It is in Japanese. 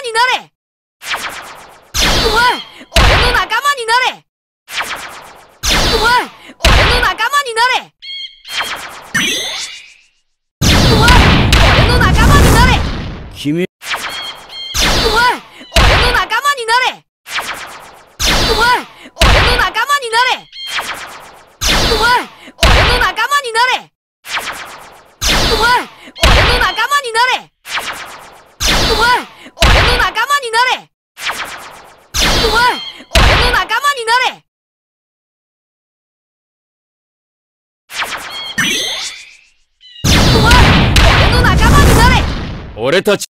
になれ。お前、俺の仲間になれ。お前、俺の仲間になれ。お前、俺の仲間になれ。 君、 お前、俺の仲間になれ。お前、俺の仲間になれ。お前、俺の仲間になれ。お前、俺の仲間になれ。お前、俺の仲間になれ。お前、俺の仲間になれ。お前、俺の仲間になれ。 俺たち